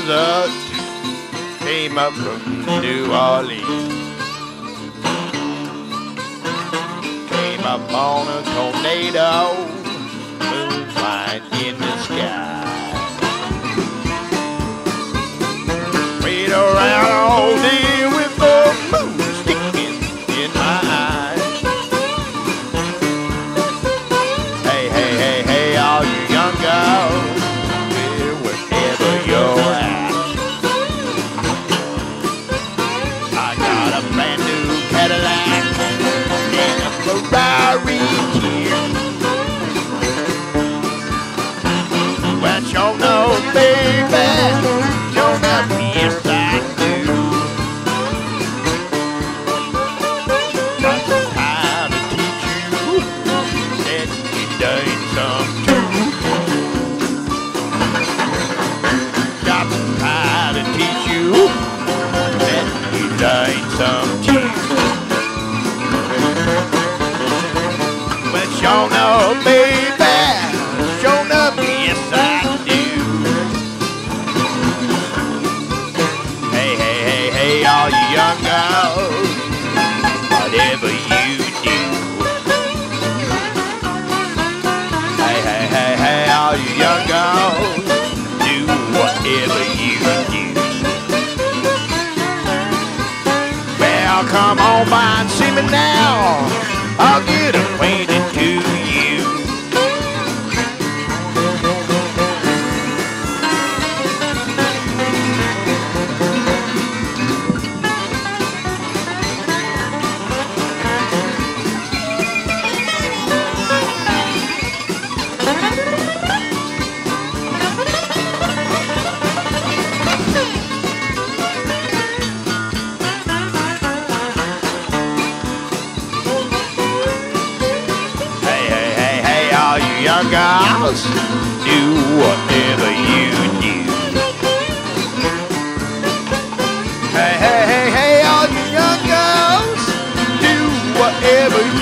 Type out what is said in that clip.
desert came up from New Orleans. Came up on a tornado, moonlight in the sky. Prayed around all day with the moon sticking in my eyes. Hey, hey, hey, hey, all you young girls, wherever you're at. I got a brand new Cadillac and a Ferrari here. Well, sure no, baby, sure enough, yes I do. Got some time to teach you that you done some too. Got some time to teach you that you done some too. Well, sure no, baby, sure enough, yes I do. Hey, hey, hey, hey, all you young girls, whatever you do. Hey, hey, hey, hey, all you young girls, do whatever you do. Well, come on by and see me now. I'll get acquainted to you. Young girls, do whatever you do. Hey, hey, hey, hey, all you young girls, do whatever you do.